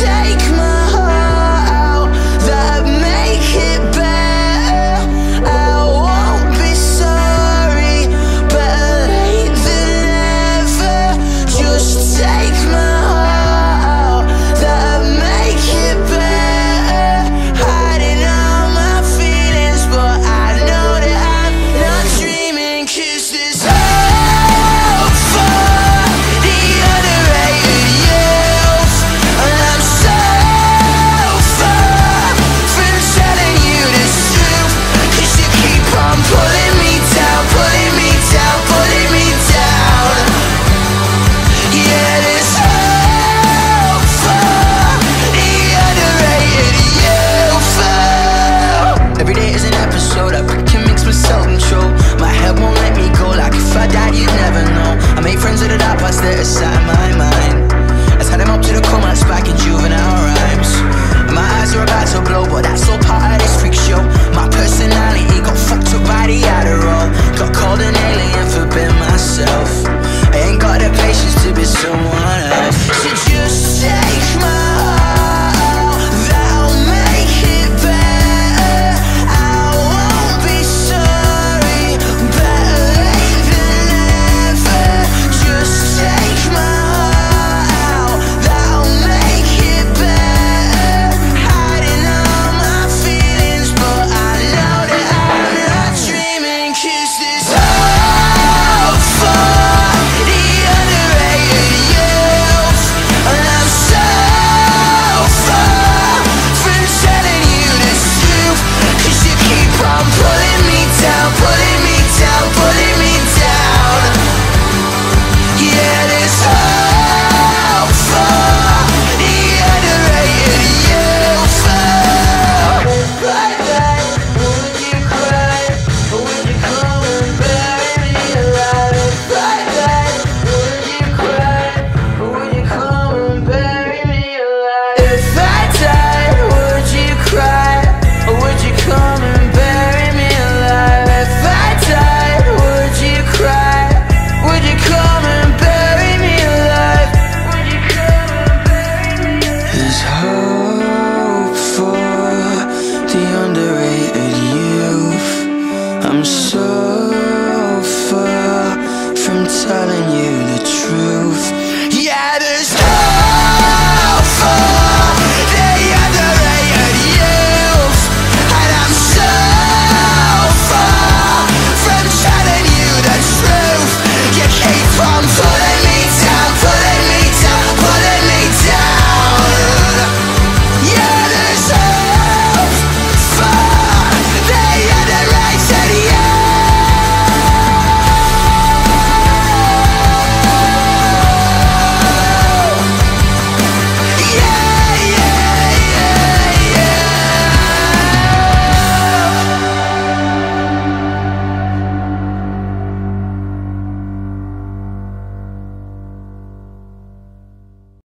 take my heart out, that make it better. I won't be sorry, better late than never. Just take my heart out, that make it better. Hiding all my feelings, but I know that I'm not dreaming, 'cause there's hope for the underrated youth. And I'm so far from telling you the truth, 'cause you keep on pulling me down, pulling me down, pulling me down. Yeah, there's hope for the underrated youth. Every day is an episode, I can mix with self-control. My head won't let me go, like if I died you'd never know. I made friends with the dark parts that are sat in my mind. I tied them up to the core, my back in juvenile rhymes. And my eyes are about to blow, but that's all part of this freak show. My personality got fucked up by the Adderall. Got called an alien for being myself. I ain't got the patience to be someone else. So just take my heart out, that'll make it better. I won't be sorry, better late than never. Just take my heart out, that'll make it better. Hiding all my feelings, but I know that I'm not dreaming, 'cause there's hope for the underrated youth. And I'm so far from telling you the truth, 'cause you keep on pulling me down, pulling me down, pulling me down. Yeah, there's hope for the underrated youth. Like that, would you cry, or would you come and bury me alive? Like that, would you cry, or would you come and bury me alive? If I died, would you cry, or would you come and bury me alive? If I died, would you cry, would you come and bury me alive? Would you come and bury me alive? There's hope for the underrated youth. I'm so far from telling you the truth. Yeah, there's